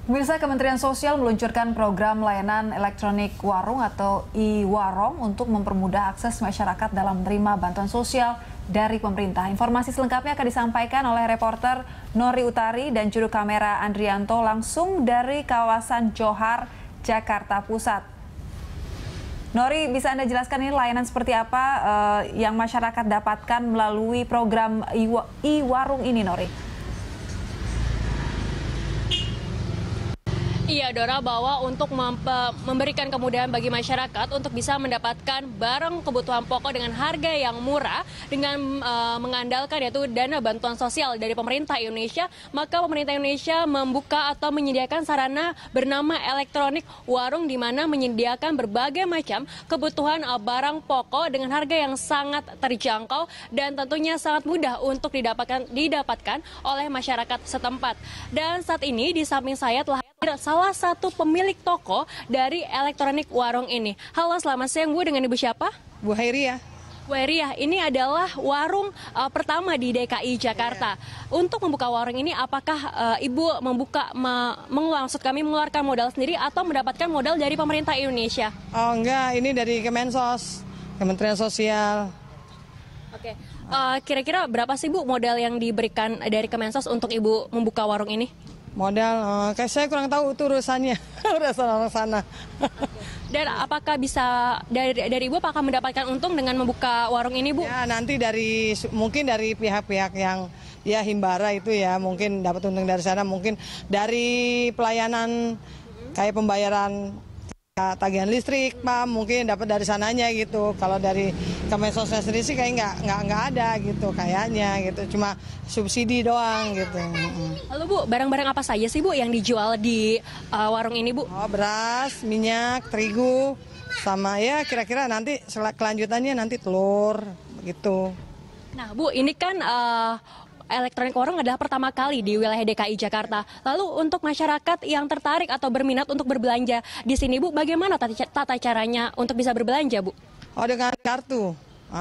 Pemirsa, Kementerian Sosial meluncurkan program layanan elektronik warung atau e-warung untuk mempermudah akses masyarakat dalam menerima bantuan sosial dari pemerintah. Informasi selengkapnya akan disampaikan oleh reporter Nori Utari dan juru kamera Andrianto langsung dari kawasan Johar, Jakarta Pusat. Nori, bisa Anda jelaskan ini layanan seperti apa yang masyarakat dapatkan melalui program e-warung ini, Nori? Iya, Dora, bahwa untuk memberikan kemudahan bagi masyarakat untuk bisa mendapatkan barang kebutuhan pokok dengan harga yang murah dengan mengandalkan yaitu dana bantuan sosial dari pemerintah Indonesia, maka pemerintah Indonesia membuka atau menyediakan sarana bernama elektronik warung di mana menyediakan berbagai macam kebutuhan barang pokok dengan harga yang sangat terjangkau dan tentunya sangat mudah untuk didapatkan oleh masyarakat setempat. Dan saat ini di samping saya telah salah satu pemilik toko dari elektronik warung ini. Halo, selamat siang Bu, dengan Ibu siapa? Bu Hairia. Bu Hairia, ini adalah warung pertama di DKI Jakarta. Untuk membuka warung ini, apakah Ibu mengeluarkan modal sendiri atau mendapatkan modal dari pemerintah Indonesia? Oh enggak, ini dari Kemensos, Kementerian Sosial. Oke, kira-kira berapa sih Bu modal yang diberikan dari Kemensos untuk Ibu membuka warung ini? Modal, kayak saya kurang tahu itu urusannya, urusan orang sana. Dan apakah bisa dari Ibu apakah mendapatkan untung dengan membuka warung ini, Bu? Ya nanti mungkin dari pihak-pihak yang ya himbara itu ya mungkin dapat untung dari sana, mungkin dari pelayanan kayak pembayaran tagihan listrik, Pak, mungkin dapat dari sananya gitu. Kalau dari Kemensosnya sendiri sih kayak nggak ada gitu kayaknya gitu, cuma subsidi doang gitu. Lalu Bu, barang-barang apa saja sih Bu yang dijual di warung ini Bu? Oh, beras, minyak, terigu, sama ya kira-kira nanti kelanjutannya nanti telur gitu. Nah Bu, ini kan elektronik warung adalah pertama kali di wilayah DKI Jakarta. Lalu untuk masyarakat yang tertarik atau berminat untuk berbelanja di sini Bu, bagaimana tata caranya untuk bisa berbelanja Bu? Oh, dengan kartu.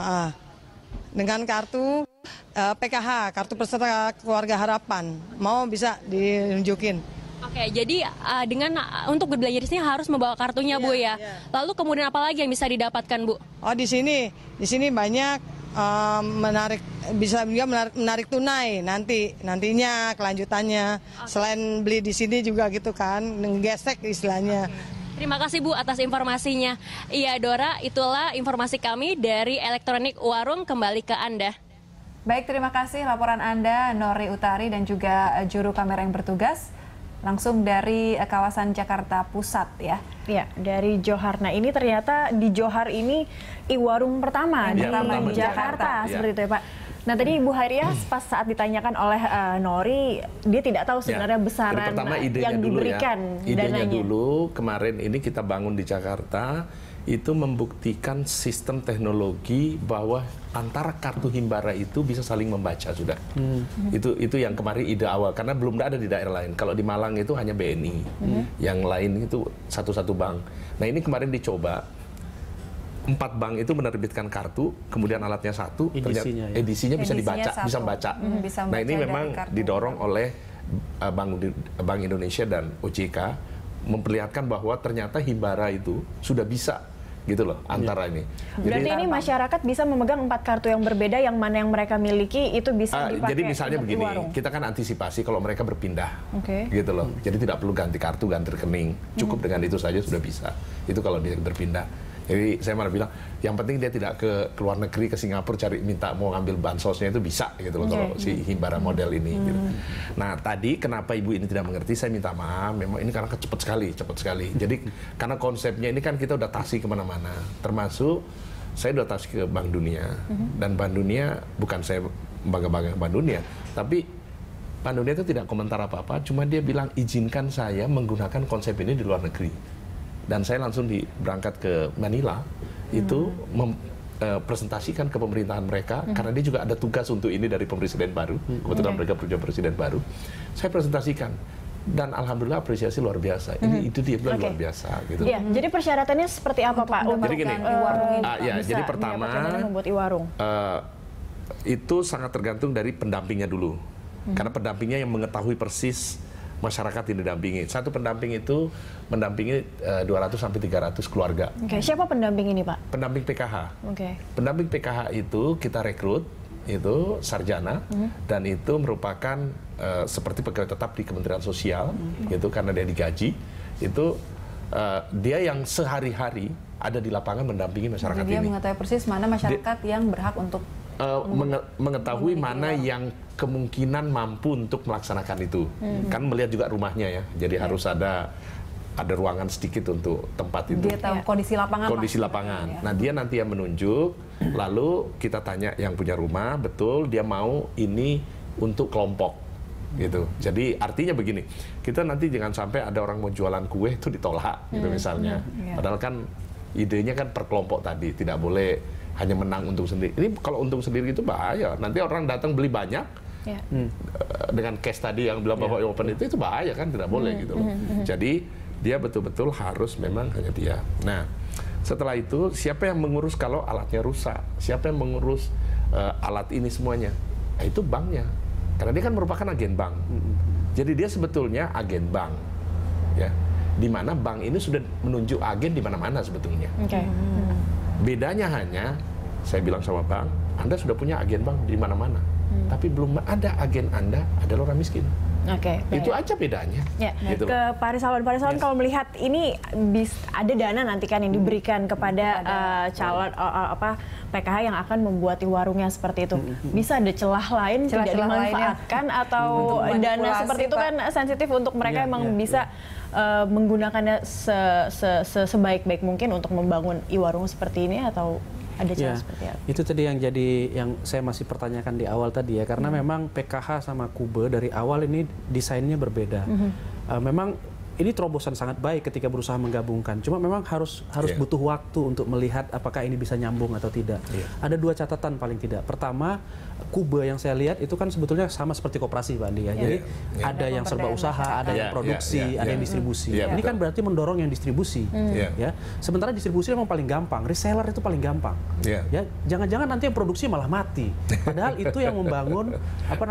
Dengan kartu PKH, kartu peserta keluarga harapan. Mau bisa ditunjukin. Oke, jadi untuk berbelanja di sini harus membawa kartunya Bu ya. Lalu kemudian apa lagi yang bisa didapatkan Bu? Oh, di sini banyak bisa juga menarik tunai nantinya kelanjutannya. Selain beli di sini juga gitu kan, ngegesek istilahnya. Terima kasih Bu atas informasinya. Iya Dora, itulah informasi kami dari elektronik warung, kembali ke Anda. Baik, terima kasih laporan Anda Nori Utari dan juga juru kamera yang bertugas langsung dari kawasan Jakarta Pusat ya. Ya, dari Johar. Nah, ini ternyata di Johar ini warung pertama di Jakarta, seperti itu ya Pak. Nah, tadi Ibu Hairia pas saat ditanyakan oleh Nori, dia tidak tahu sebenarnya besaran yang diberikan idenya dulu kemarin ini kita bangun di Jakarta, itu membuktikan sistem teknologi bahwa antara kartu himbara itu bisa saling membaca sudah. Itu yang kemarin ide awal, karena belum ada di daerah lain. Kalau di Malang itu hanya BNI, yang lain itu satu-satu bank. Nah ini kemarin dicoba, 4 bank itu menerbitkan kartu, kemudian alatnya satu, edisinya bisa dibaca, bisa membaca. Nah ini memang didorong oleh Bank Indonesia dan OJK, memperlihatkan bahwa ternyata himbara itu sudah bisa gitu loh antara ini. Berarti ini masyarakat bisa memegang 4 kartu yang berbeda, yang mana yang mereka miliki itu bisa dipakai. Jadi misalnya begini, kita kan antisipasi kalau mereka berpindah, gitu loh. Jadi tidak perlu ganti kartu, ganti rekening, cukup dengan itu saja sudah bisa. Itu kalau dia berpindah. Jadi saya malah bilang, yang penting dia tidak ke luar negeri, ke Singapura minta mau ngambil bansosnya itu bisa gitu loh kalau si himbara model ini. Gitu. Nah tadi kenapa Ibu ini tidak mengerti, saya minta maaf. Memang ini karena cepat sekali. Jadi karena konsepnya ini kan kita udah tasi kemana-mana, termasuk saya udah tasi ke Bank Dunia, dan Bank Dunia bukan saya bangga-bangga Bank Dunia, tapi Bank Dunia itu tidak komentar apa-apa, cuma dia bilang izinkan saya menggunakan konsep ini di luar negeri. Dan saya langsung berangkat ke Manila, itu presentasikan ke pemerintahan mereka, karena dia juga ada tugas untuk ini dari presiden baru, kebetulan mereka punya presiden baru. Saya presentasikan, dan alhamdulillah apresiasi luar biasa. Ini itu dia bilang luar biasa. Gitu. Ya, jadi persyaratannya seperti apa Pak? Jadi gini, jadi pertama, membuat e-warung. Itu sangat tergantung dari pendampingnya dulu, karena pendampingnya yang mengetahui persis masyarakat yang didampingi. Satu pendamping itu mendampingi 200 sampai 300 keluarga. Oke, siapa pendamping ini, Pak? Pendamping PKH. Oke. Pendamping PKH itu kita rekrut, itu sarjana, dan itu merupakan seperti pegawai tetap di Kementerian Sosial, gitu, karena dia digaji. Itu dia yang sehari-hari ada di lapangan mendampingi masyarakat Jadi dia ini. mengetahui persis mana masyarakat yang berhak untuk mengetahui mana yang kemungkinan mampu untuk melaksanakan itu. Kan melihat juga rumahnya ya, jadi harus ada ruangan sedikit untuk tempat itu. dia tahu kondisi lapangan. Kondisi lapangan. Nah, dia nanti yang menunjuk, lalu kita tanya yang punya rumah, betul dia mau ini untuk kelompok. Gitu. Jadi artinya begini, kita nanti jangan sampai ada orang mau jualan kue itu ditolak, gitu misalnya. Padahal kan idenya kan per kelompok tadi, tidak boleh hanya menang untung sendiri. Ini kalau untung sendiri itu bahaya. Nanti orang datang beli banyak, dengan cash tadi yang bilang Bapak Open itu bahaya kan, tidak boleh gitu loh. Jadi dia betul-betul harus memang hanya dia. Nah, setelah itu siapa yang mengurus kalau alatnya rusak? Siapa yang mengurus alat ini semuanya? Nah, itu banknya. Karena dia kan merupakan agen bank. Jadi dia sebetulnya agen bank. Ya. Di mana bank ini sudah menunjuk agen di mana-mana sebetulnya. Bedanya hanya saya bilang sama bank, Anda sudah punya agen bank di mana-mana. Tapi belum ada agen Anda adalah orang miskin. Oke, itu aja bedanya. Ya. Gitu ke Pak Risalwan, kalau melihat ini ada dana nanti kan yang diberikan kepada calon PKH yang akan membuat warungnya seperti itu. Bisa ada celah lain tidak dimanfaatkan atau dana seperti itu kan sensitif untuk mereka emang bisa menggunakannya sebaik-baik mungkin untuk membangun warung seperti ini, atau ada cara seperti apa? Itu tadi yang saya masih pertanyakan di awal tadi ya, karena memang PKH sama Kube dari awal ini desainnya berbeda. Memang ini terobosan sangat baik ketika berusaha menggabungkan. Cuma memang harus butuh waktu untuk melihat apakah ini bisa nyambung atau tidak. Ada dua catatan paling tidak. Pertama, Kube yang saya lihat itu kan sebetulnya sama seperti koperasi, Pak Andi ya. Jadi ada yang serba usaha, ada yang produksi, ada yang distribusi. Ini kan berarti mendorong yang distribusi. Ya. Sementara distribusi memang paling gampang, reseller itu paling gampang. Ya, jangan-jangan nanti yang produksi malah mati. Padahal itu yang membangun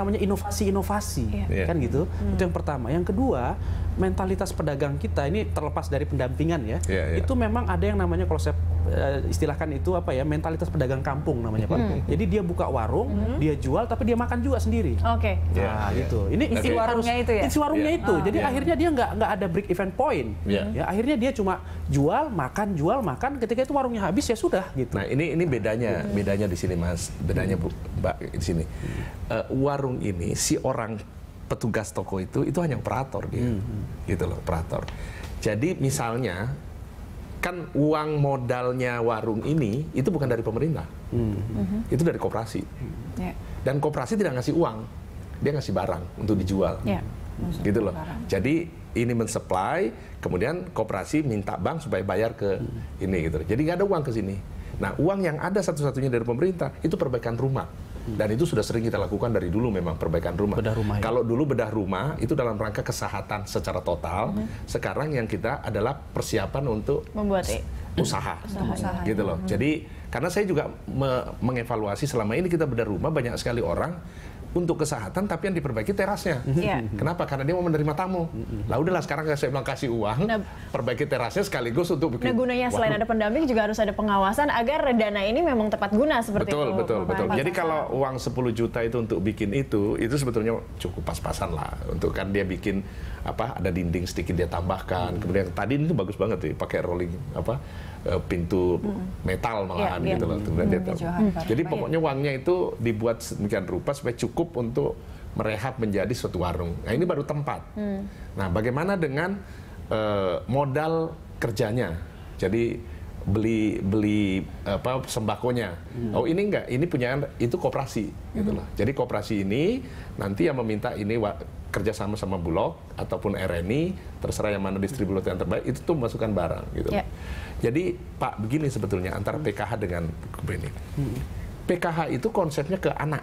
inovasi-inovasi, kan gitu. Itu yang pertama. Yang kedua, mentalitas pedagang kita ini terlepas dari pendampingan ya, itu memang ada yang namanya, kalau saya istilahkan itu mentalitas pedagang kampung namanya, Pak. Jadi dia buka warung, dia jual, tapi dia makan juga sendiri. Oke. Nah, gitu. Ini isi warungnya itu ya. Isi warungnya itu. Jadi akhirnya dia nggak ada break even point. Ya, akhirnya dia cuma jual makan. Ketika itu warungnya habis ya sudah gitu. Nah, ini bedanya di sini, Mas. Bedanya Mbak di sini. Warung ini si orang petugas toko itu hanya operator dia, gitu loh, operator. Jadi misalnya kan uang modalnya warung ini itu bukan dari pemerintah, itu dari koperasi. Dan koperasi tidak ngasih uang, dia ngasih barang untuk dijual, gitu loh. Jadi ini mensupply, kemudian koperasi minta bank supaya bayar ke ini, gitu. Jadi nggak ada uang ke sini. Nah, uang yang ada satu-satunya dari pemerintah itu perbaikan rumah. Dan itu sudah sering kita lakukan dari dulu, memang perbaikan rumah. Bedah rumah, Kalau dulu bedah rumah itu dalam rangka kesehatan secara total. Sekarang yang kita adalah persiapan untuk membuat usaha. Gitu loh. Jadi karena saya juga mengevaluasi selama ini kita bedah rumah, banyak sekali orang untuk kesehatan tapi yang diperbaiki terasnya. Kenapa? Karena dia mau menerima tamu. Lah udahlah, sekarang saya bilang kasih uang, perbaiki terasnya sekaligus untuk bikin. Nah, gunanya selain ada pendamping juga harus ada pengawasan agar dana ini memang tepat guna seperti itu. Betul. Jadi kalau uang 10 juta itu untuk bikin itu sebetulnya cukup pas-pasan lah. Untuk kan dia bikin ada dinding sedikit dia tambahkan. Kemudian tadi itu bagus banget tuh, pakai rolling pintu metal malahan gitu loh. Jadi pokoknya uangnya itu dibuat sedemikian rupa supaya cukup untuk merehab menjadi suatu warung. Nah, ini baru tempat. Nah, bagaimana dengan modal kerjanya? Jadi beli sembakonya. Oh, ini enggak, ini punya itu koperasi gitu loh. Jadi koperasi ini nanti yang meminta ini kerjasama sama Bulog ataupun RNI, terserah yang mana distributor yang terbaik, itu tuh masukkan barang gitu loh. Jadi Pak, begini sebetulnya antara PKH dengan ini. PKH itu konsepnya ke anak.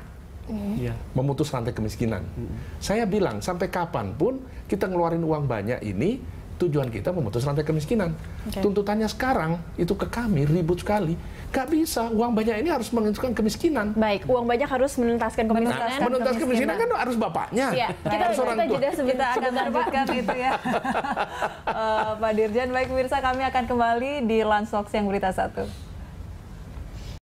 Memutus rantai kemiskinan. Saya bilang sampai kapanpun kita ngeluarin uang banyak ini tujuan kita memutus rantai kemiskinan. Tuntutannya sekarang itu ke kami ribut sekali. Gak bisa, uang banyak ini harus mengentaskan kemiskinan. Baik, uang banyak harus menuntaskan kemiskinan. Nah, menuntaskan kemiskinan kan harus bapaknya. Iya, kita jeda sebentar, akan lanjutkan itu ya. Pak Dirjen, baik pemirsa, kami akan kembali di Lunch Talks yang berita 1.